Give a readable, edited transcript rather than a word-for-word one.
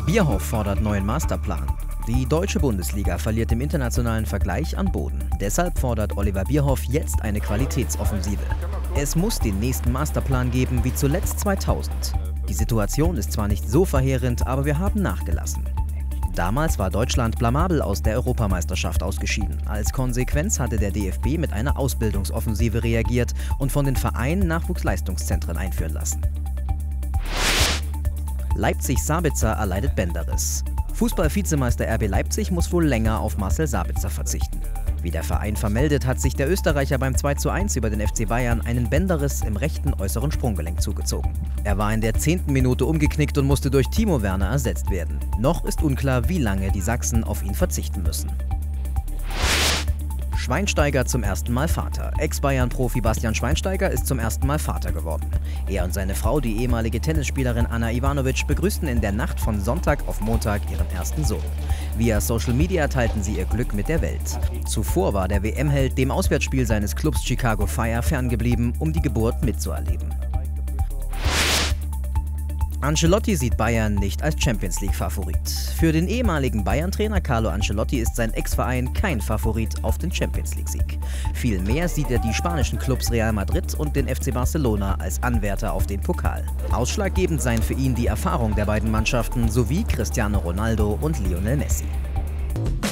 Bierhoff fordert neuen Masterplan. Die deutsche Bundesliga verliert im internationalen Vergleich an Boden. Deshalb fordert Oliver Bierhoff jetzt eine Qualitätsoffensive. Es muss den nächsten Masterplan geben wie zuletzt 2000. Die Situation ist zwar nicht so verheerend, aber wir haben nachgelassen. Damals war Deutschland blamabel aus der Europameisterschaft ausgeschieden. Als Konsequenz hatte der DFB mit einer Ausbildungsoffensive reagiert und von den Vereinen Nachwuchsleistungszentren einführen lassen. Leipzig-Sabitzer erleidet Bänderriss. Fußball-Vizemeister RB Leipzig muss wohl länger auf Marcel Sabitzer verzichten. Wie der Verein vermeldet, hat sich der Österreicher beim 2:1 über den FC Bayern einen Bänderriss im rechten äußeren Sprunggelenk zugezogen. Er war in der 10. Minute umgeknickt und musste durch Timo Werner ersetzt werden. Noch ist unklar, wie lange die Sachsen auf ihn verzichten müssen. Schweinsteiger zum ersten Mal Vater. Ex-Bayern-Profi Bastian Schweinsteiger ist zum ersten Mal Vater geworden. Er und seine Frau, die ehemalige Tennisspielerin Anna Ivanovic, begrüßten in der Nacht von Sonntag auf Montag ihren ersten Sohn. Via Social Media teilten sie ihr Glück mit der Welt. Zuvor war der WM-Held dem Auswärtsspiel seines Clubs Chicago Fire ferngeblieben, um die Geburt mitzuerleben. Ancelotti sieht Bayern nicht als Champions-League-Favorit. Für den ehemaligen Bayern-Trainer Carlo Ancelotti ist sein Ex-Verein kein Favorit auf den Champions-League-Sieg. Vielmehr sieht er die spanischen Clubs Real Madrid und den FC Barcelona als Anwärter auf den Pokal. Ausschlaggebend seien für ihn die Erfahrung der beiden Mannschaften sowie Cristiano Ronaldo und Lionel Messi.